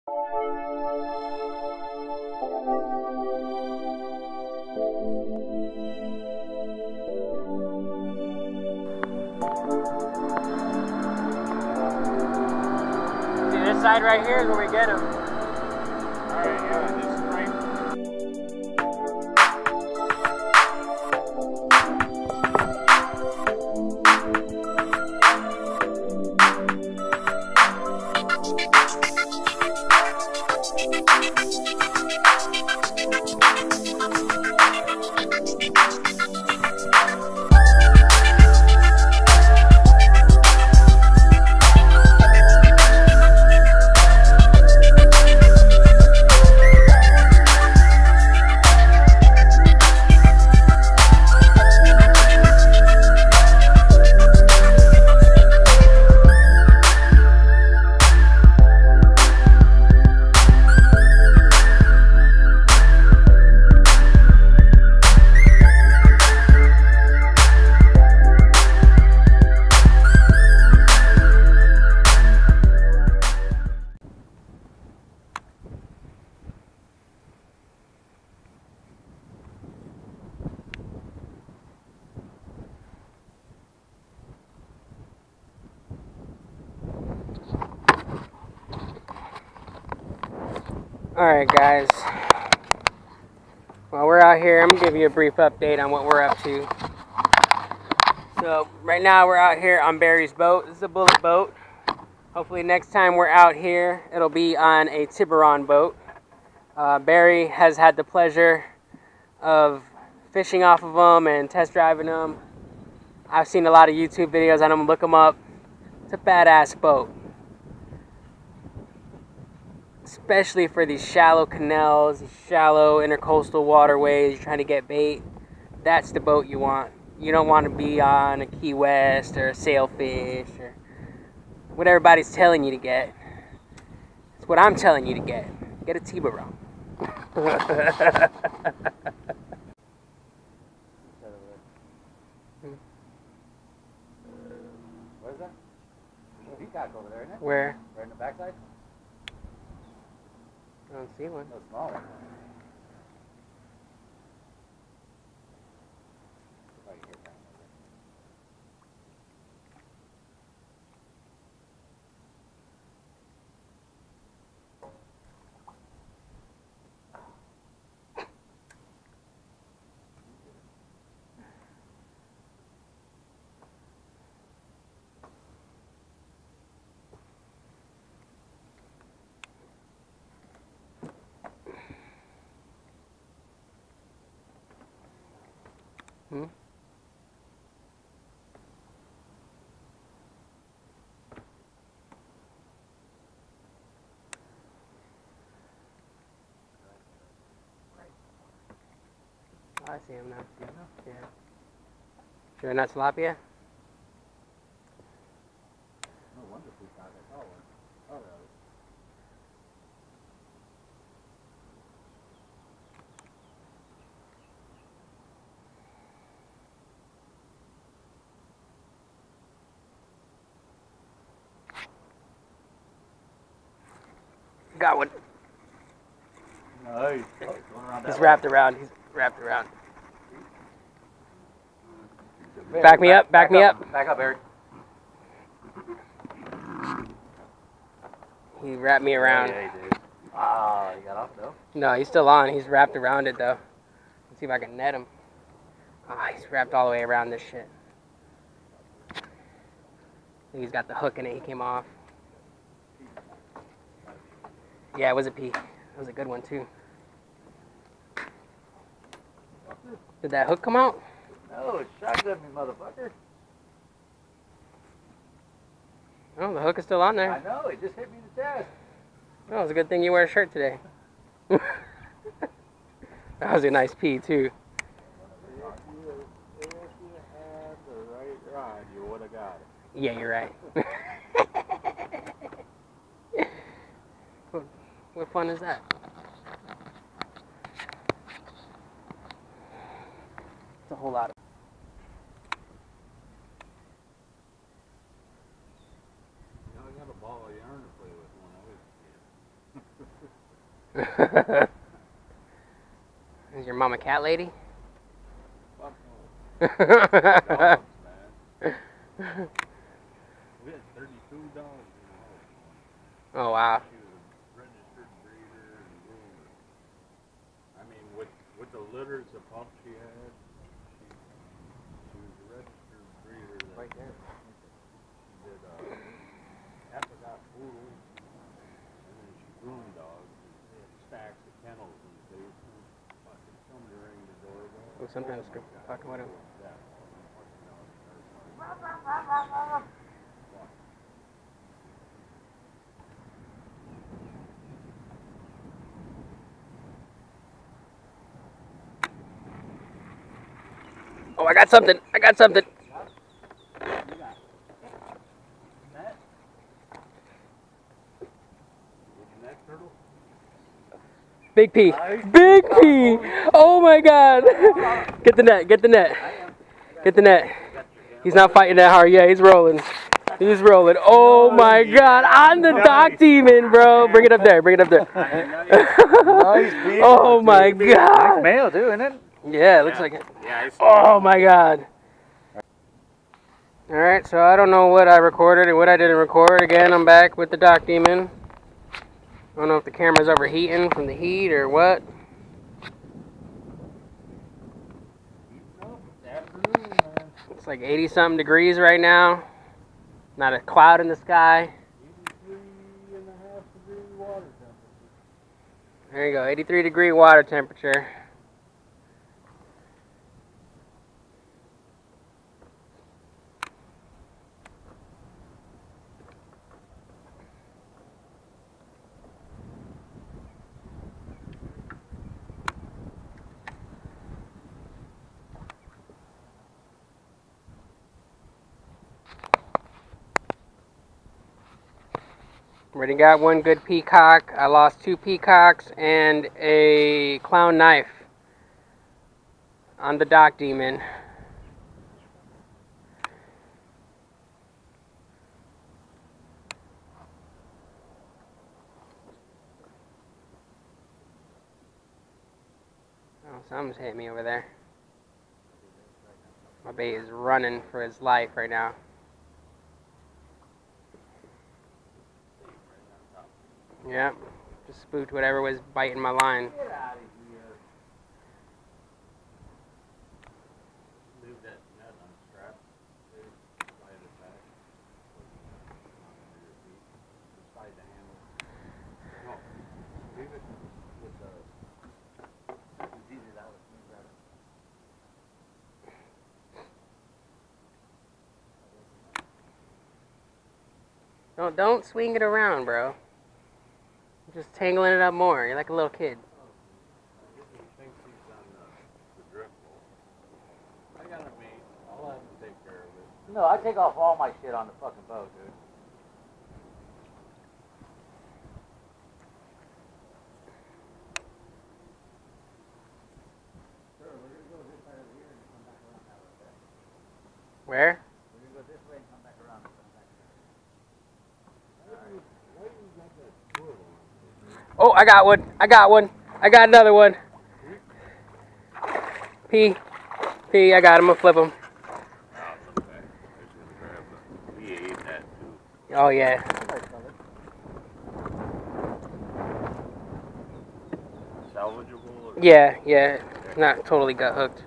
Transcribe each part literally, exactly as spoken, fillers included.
See, this side right here is where we get them. Alright, yeah, this is right. Alright guys, while we're out here, I'm going to give you a brief update on what we're up to. So, right now we're out here on Barry's boat. This is a bullet boat. Hopefully next time we're out here, it'll be on a Tiburon boat. Uh, Barry has had the pleasure of fishing off of them and test driving them. I've seen a lot of YouTube videos on them, look them up. It's a badass boat. Especially for these shallow canals, these shallow intercoastal waterways, you're trying to get bait. That's the boat you want. You don't want to be on a Key West or a Sailfish or what everybody's telling you to get. It's what I'm telling you to get. Get a Tiburon. What is that? There's a peacock over there, isn't it? Where? Right in the backside? I don't see one. No, small one. Right here, down Hmm? Oh, I see him now. Yeah. Sure, not tilapia? No wonder peacock. I saw one. Oh, there it is. Got one. Nice. Oh, going around that He's way. wrapped around. He's wrapped around. Barry, Back me up, back me up. Back up, Eric. He wrapped me around. Yeah, he did. Ah, you got off though. No, he's still on. He's wrapped around it though. Let's see if I can net him. Ah, he's wrapped all the way around this shit. I think he's got the hook in it. He came off. Yeah, it was a P. It was a good one too. Did that hook come out? No, it shotgunned me, motherfucker. Oh, the hook is still on there. I know, it just hit me in the chest. Oh, it's a good thing you wear a shirt today. That was a nice P too. If you, if you had the right rod, you would have got it. Yeah, you're right. what, what fun is that? It's a whole lot of. You know, you got a ball of yarn to play with one always. Is your mom a cat lady? Fuck no. Dogs, man. We had thirty-two dogs in the house. Oh wow. She was a registered breeder and groomer. I mean, with with the litters, the pups she had, she, she was a registered breeder. That Right there. She did uh, apricot poodles, and then she groomed dogs. And they had stacks of kennels in the basement. Fucking somebody rang the doorbell. Oh, sometimes oh, fucking with him. Yeah. Oh, I got something. I got something. Big P. Big P. Oh my God. Get the net. Get the net. Get the net. He's not fighting that hard. Yeah, he's rolling. He's rolling. Oh my God. I'm the dock demon, bro. Bring it up there. Bring it up there. Oh my God. Nice male too, isn't it? Yeah, it looks like it. Oh my God. Alright, so I don't know what I recorded and what I didn't record. Again, I'm back with the dock demon. I don't know if the camera's overheating from the heat or what. It's like eighty something degrees right now. Not a cloud in the sky. eighty-three and a half degree water temperature. There you go, eighty-three degree water temperature. Already got one good peacock. I lost two peacocks and a clown knife on the dock demon. Oh, something's hit me over there. My bait is running for his life right now. Yep, just spooked whatever was biting my line. Get out of here. Leave that net unstrapped. Slide it back. Slide the handle. No, leave it with the. It's easy that way. Don't don't swing it around, bro. Just tangling it up more. You're like a little kid. He thinks he's on the, the drift boat. I got a mate. I'll have him take care of it. No, I take off all my shit on the fucking boat, dude. Sure, we're gonna go this side over here and come back around that way. Where? We're gonna go this way and come back around and come back there. Why do you got that twirl on? Oh, I got one. I got one. I got another one. P. P, I got him. I'm gonna flip him. Oh, okay. I was gonna grab it. We ate that too. Oh, yeah. Salvageable? Or Yeah, yeah. Not totally gut hooked.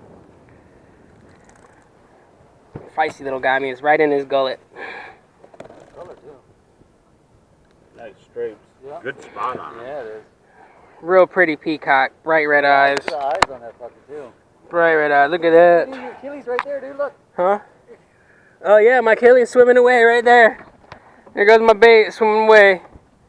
Feisty little guy. I mean, it's right in his gullet. Color too. nice stripes. Yeah. Good spot on it. Yeah, it is. Real pretty peacock. Bright red eyes. Good eyes on that fucker too. Bright red eyes. Look at that. Your Achilles right there, dude. Look. Huh? Oh, yeah. My Achilles swimming away right there. There goes my bait swimming away.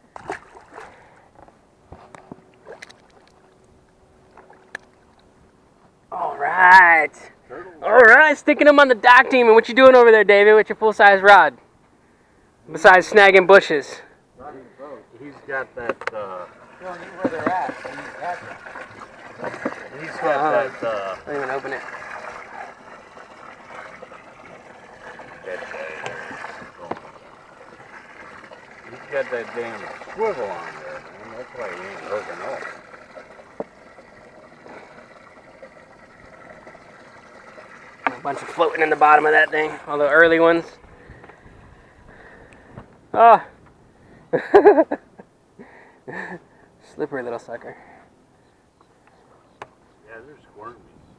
All right. All right. Sticking him on the dock demon. What you doing over there, David, with your full-size rod? Besides snagging bushes. He's got that, uh, Showing you where they're at. And you catch them. he's got Uh-huh. that, uh, Don't even open it. that, uh, he's got that damn swivel on there, man. That's why he ain't hooking up. A bunch of floating in the bottom of that thing. All the early ones. Oh. Slippery little sucker. Yeah, they're squirmy.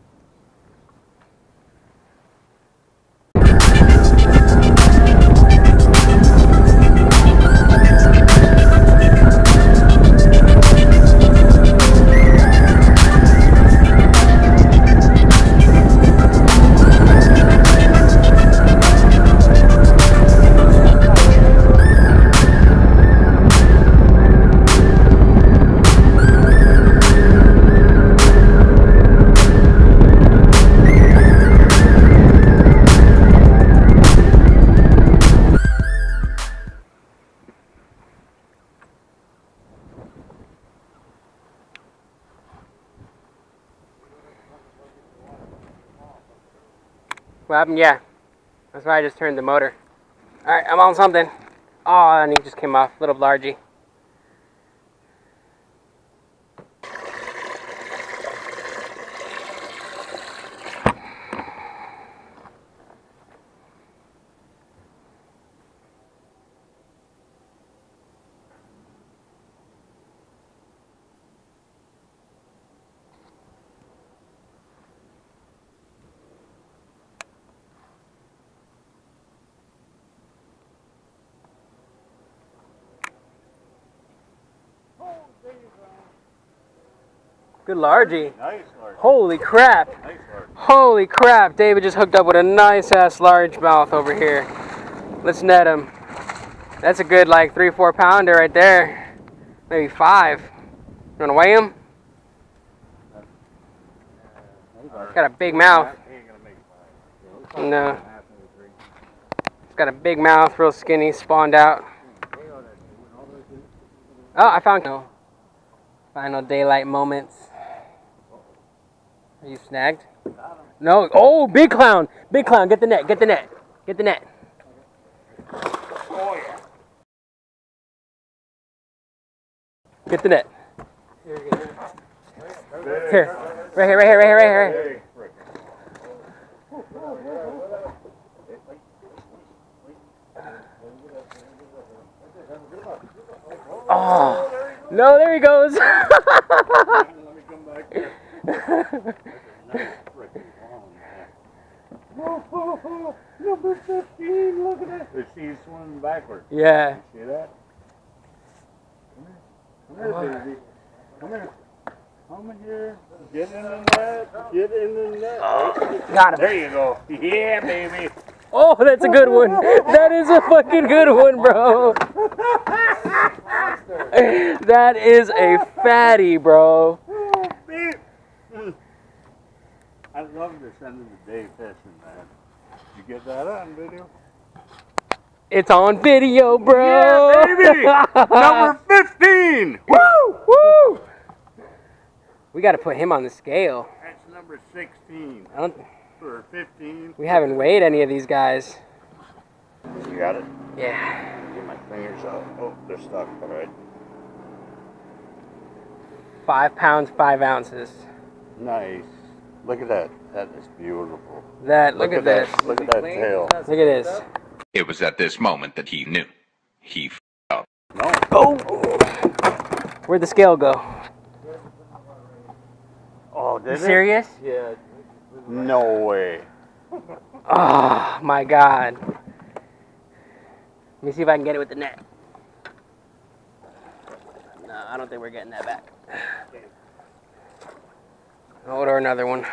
What happened? Yeah. That's why I just turned the motor. Alright, I'm on something. Oh, and he just came off. Little blargy. Good largy. Nice large. Holy crap. Nice large. Holy crap. David just hooked up with a nice ass largemouth over here. Let's net him. That's a good like three, four pounder right there. Maybe five. You wanna weigh him? Got a big mouth. He ain't gonna make five. No. It's got a big mouth, real skinny, spawned out. Oh, I found no. Final daylight moments. Are you snagged? No. Oh, big clown. Big clown. Get the net. Get the net. Get the net. Oh yeah. Get the net. Here. Right here, right here, right here, right here. Hey, Rick. Oh. No, there he goes. Let me come back here. That's a nice freaking long man. Oh, oh, oh, number fifteen, look at that. They see you swimming backwards. Yeah. See that? Come here. Come here, baby. Come here. Come here. Get in the net. Get in the net. Oh, got him. There you go. Yeah, baby. Oh, that's a good one. That is a fucking good one, bro. That is a fatty, bro. Oh, babe. Mm. I love this end of the day fishing, man. Did you get that on video? It's on video, bro. Yeah, baby. Number fifteen. Woo! Woo! We got to put him on the scale. That's number sixteen. I don't. Or fifteen. We haven't weighed any of these guys. You got it? Yeah. Get my fingers out. Oh, they're stuck. All right. Five pounds, five ounces. Nice. Look at that. That is beautiful. That. Look, Look at, at this. that. Look at that tail. Look at this. It was at this moment that he knew. He f***ed up. No. Oh. Where'd the scale go? Oh, You did it? serious? Yeah. No way. Oh my God. Let me see if I can get it with the net. No, I don't think we're getting that back. I'll order another one.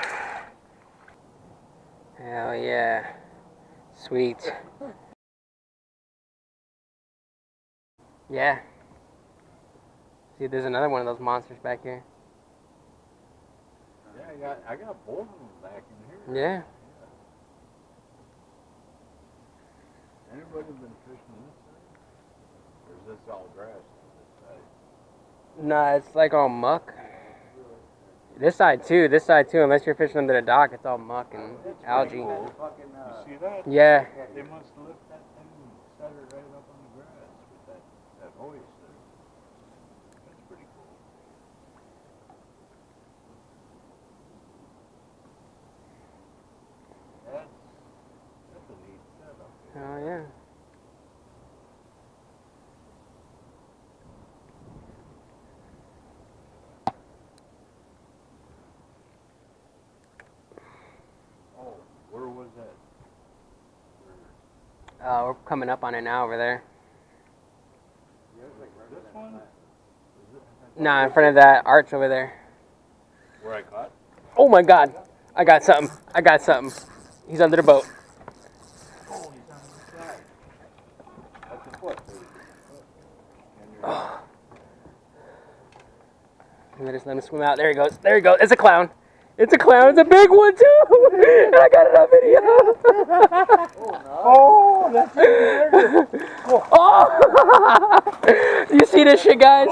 Hell yeah. Sweet. Yeah. See, there's another one of those monsters back here. Yeah, I got I got both of them back in here. Yeah. Anybody been fishing this side? Or is this all grass on this side? Nah, it's like all muck. This side too, this side too, unless you're fishing under the dock, it's all muck and algae. You see that? Yeah. They must lift that thing and set it right up on the grass with that, that hoist there. That's pretty cool. That Uh, we're coming up on it now over there. This one? Nah, in front of that arch over there. Where I caught? Oh my God! I got something. I got something. He's under the boat. Oh, he's on the side. That's a foot. Oh. Let us let him swim out. There he goes. There he goes. It's a clown. It's a clown. It's a big one too. And I got it on video. Oh, that's it. Oh! You see this shit, guys?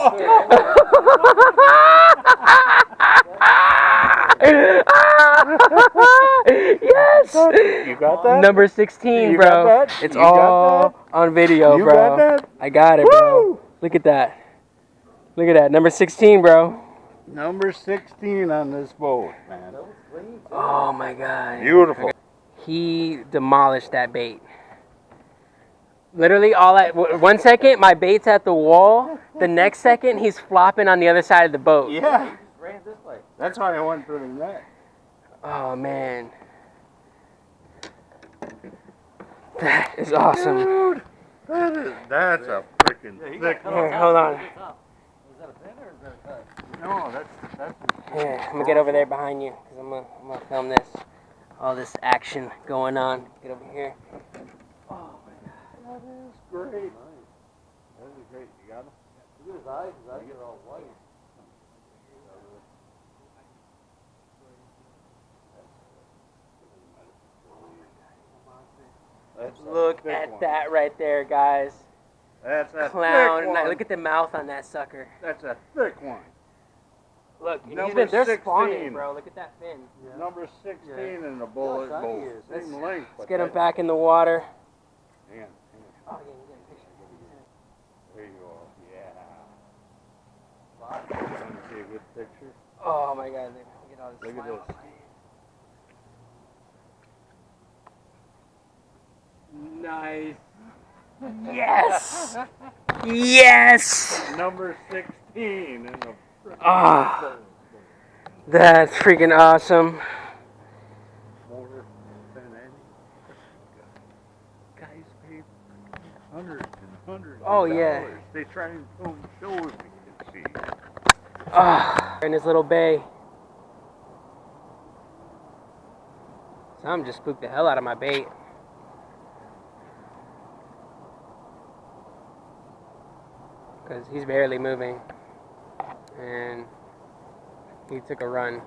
Yes! You got that? Number sixteen, You bro. got that? It's You got all that? on video, You bro. got that? I got it, bro. Woo! Look at that. Look at that. Number sixteen, bro. Number sixteen on this boat, man. Oh my God. Beautiful. He demolished that bait. Literally, all at one second, my bait's at the wall. The next second, he's flopping on the other side of the boat. Yeah. Ran this way. That's why I went for the net. Oh man, that is awesome. Dude, that is, that's a freaking thick Here, one. hold on. Was that a fin or is that a cut? No, that's, that's Here, I'm gonna get over there behind you because I'm gonna, I'm gonna film this. All this action going on. Get over here. Oh my God. That is great. That is great. You got him? Look at his eyes. His eyes are all white. That's a Look thick at one. that right there, guys. That's a Clown. thick one. Look at the mouth on that sucker. That's a thick one. Look, he's Number been, they're sixteen. spawning, bro. Look at that fin. Yeah. Number sixteen in the bullet Yeah, boat. he is. Same Let's- length. Let's get him back in the water. Hang on, hang on. Oh, yeah, you got a picture. There you go. Yeah. Want to see a good picture? Oh my God, look at all this. Look at slime. this. Nice. Yes. Yes. Number sixteen in the Ah, that's freaking awesome. more than any. Guys pay hundreds and hundreds Oh, of yeah. dollars. They try and film shows we can see. Ah, in this little bay. Some just spooked the hell out of my bait. Because he's barely moving. And he took a run.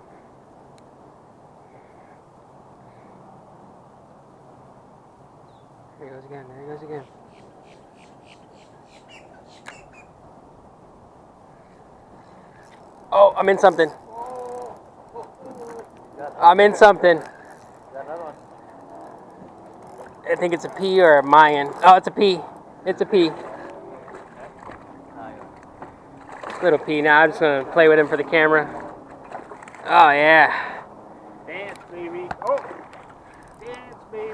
There he goes again, there he goes again. Oh, I'm in something. I'm in something. Got another one. I think it's a P or a Mayan. Oh, it's a P. It's a P. Little P. Now I'm just gonna play with him for the camera. Oh yeah. Dance, baby. Oh, dance, baby.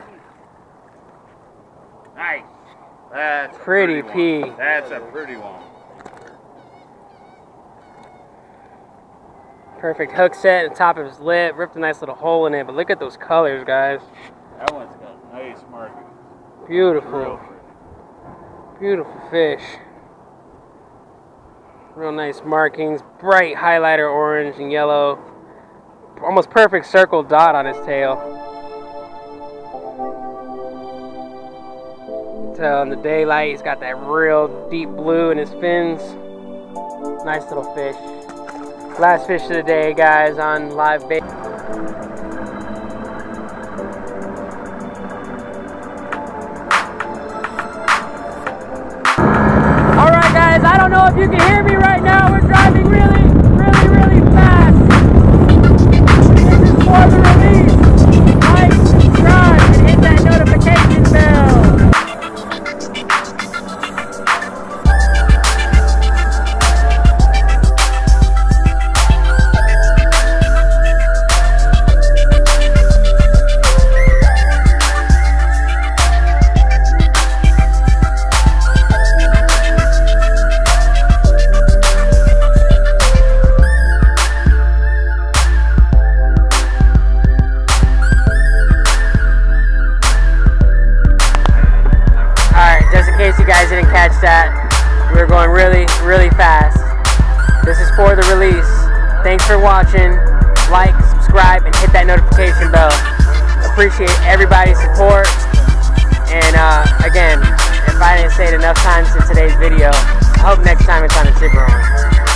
Nice. That's a Pretty pretty P. one. That's a pretty one. Perfect hook set at the top of his lip. Ripped a nice little hole in it. But look at those colors, guys. That one's got nice markings. Beautiful. Real pretty. Beautiful fish. Real nice markings. Bright highlighter orange and yellow. Almost perfect circle dot on his tail. You can tell in the daylight he's got that real deep blue in his fins. Nice little fish. Last fish of the day, guys, on live bait. Alright guys, I don't know if you can hear me right now. We're driving really, really, really fast. This is for the release. Like, subscribe, and hit that notification bell. going really, really fast. This is for the release. Thanks for watching. Like, subscribe, and hit that notification bell. Appreciate everybody's support. And uh, again, if I didn't say it enough times in today's video, I hope next time it's on a Tiburon.